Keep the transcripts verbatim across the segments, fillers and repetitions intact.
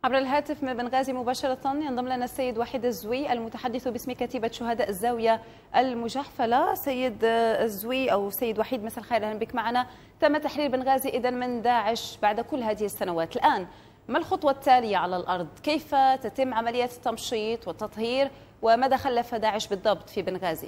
عبر الهاتف من بنغازي مباشرة ينضم لنا السيد وحيد الزوي المتحدث باسم كتيبة شهداء الزاوية المجحفلة. سيد الزوي أو سيد وحيد، مساء الخير، أهلا بك معنا. تم تحرير بنغازي إذا من داعش بعد كل هذه السنوات. الآن ما الخطوة التالية على الأرض؟ كيف تتم عملية التمشيط والتطهير وماذا خلف داعش بالضبط في بنغازي؟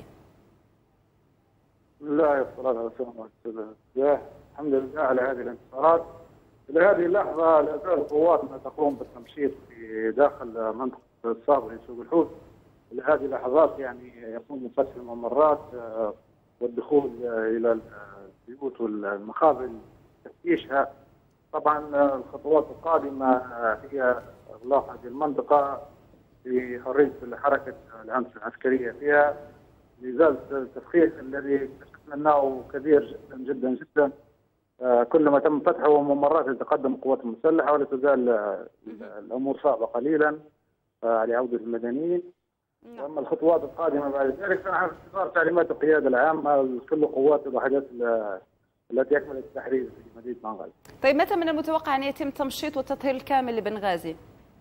بسم الله والصلاة والسلام على الله. الحمد لله على هذه الانتصارات. إلى هذه اللحظة لا زال قواتنا تقوم بالتمشيط في داخل منطقة الصابري سوق الحوت. إلى هذه اللحظات يعني يقوم فتح الممرات والدخول إلى البيوت والمخابز تفتيشها. طبعا الخطوات القادمة هي إغلاق هذه المنطقة بحرية حركة الأمس العسكرية فيها لإزالة التفخيخ الذي اكتشفنا أنه كبير جدا جدا جدا. كلما تم فتحه ممرات تتقدم القوات المسلحه ولا تزال الامور صعبه قليلا لعوده المدنيين. واما الخطوات القادمه بعد ذلك فنحن في انتظار تعليمات القياده العامه لكل قوات الوحدات التي اكملت التحرير في مدينه بنغازي. طيب متى من المتوقع ان يتم تمشيط والتطهير الكامل لبنغازي؟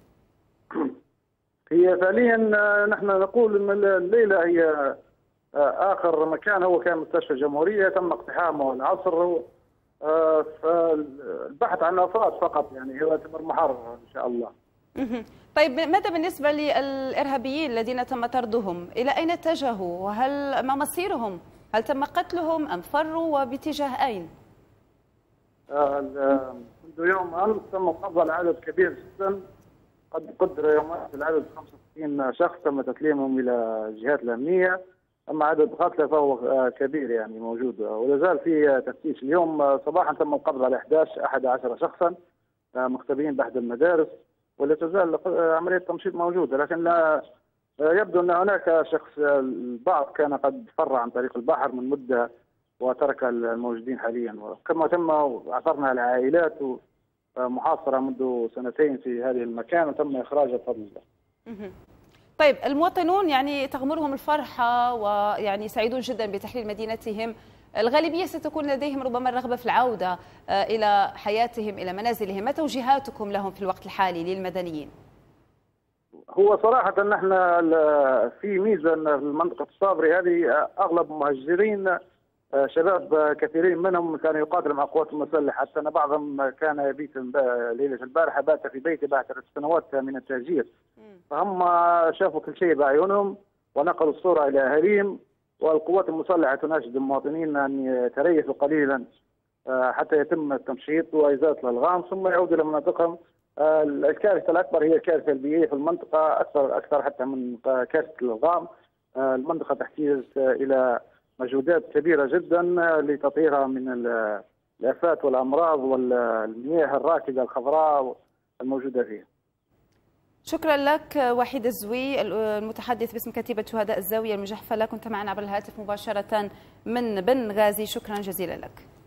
هي فعليا نحن نقول ان الليله هي اخر مكان هو كان مستشفى الجمهوريه تم اقتحامه العصر. فالبحث عن افراد فقط يعني هو يعتبر محرر ان شاء الله. طيب ماذا بالنسبه للارهابيين الذين تم طردهم؟ الى اين اتجهوا؟ وهل ما مصيرهم؟ هل تم قتلهم ام فروا وباتجاه اين؟ منذ يوم امس تم قبض على عدد كبير جدا، قد قدر يوم امس العدد خمسة وستين شخص تم تسليمهم الى الجهات الامنيه. اما عدد القتلى فهو كبير يعني موجود ولا زال في تفتيش. اليوم صباحا تم القبض على أحد عشر شخصا مختبئين باحدى المدارس ولا تزال عمليه تمشيط موجوده، لكن لا يبدو ان هناك شخص البعض كان قد فر عن طريق البحر من مده وترك الموجودين حاليا. وكما تم عثرنا على عائلات محاصره منذ سنتين في هذه المكان وتم اخراجها بفضل الله. طيب المواطنون يعني تغمرهم الفرحة ويعني سعيدون جدا بتحرير مدينتهم، الغالبية ستكون لديهم ربما الرغبة في العودة إلى حياتهم إلى منازلهم، ما توجيهاتكم لهم في الوقت الحالي للمدنيين؟ هو صراحة نحن في ميزة في منطقة الصابري هذه أغلب مهجرين شباب كثيرين منهم كانوا يقاتلوا مع القوات المسلحة، حتى أن بعضهم كان يبيت ليلة البارحة بات في بيته بعد ثلاث سنوات من التهجير. فهم شافوا كل شيء بعيونهم ونقلوا الصورة إلى أهاليهم، والقوات المسلحة تناشد المواطنين أن يتريثوا قليلا حتى يتم التمشيط وإزالة الألغام ثم يعودوا إلى مناطقهم. الكارثة الأكبر هي الكارثة البيئية في المنطقة، أكثر أكثر حتى من كارثة الألغام. المنطقة تحتاج إلى مجهودات كبيرة جدا لتطهيرها من الآفات والأمراض والمياه الراكدة الخضراء الموجودة فيها. شكرا لك وحيد الزوي المتحدث باسم كتيبة شهداء الزاوية المجحفلة، كنت معنا عبر الهاتف مباشرة من بنغازي. شكرا جزيلا لك.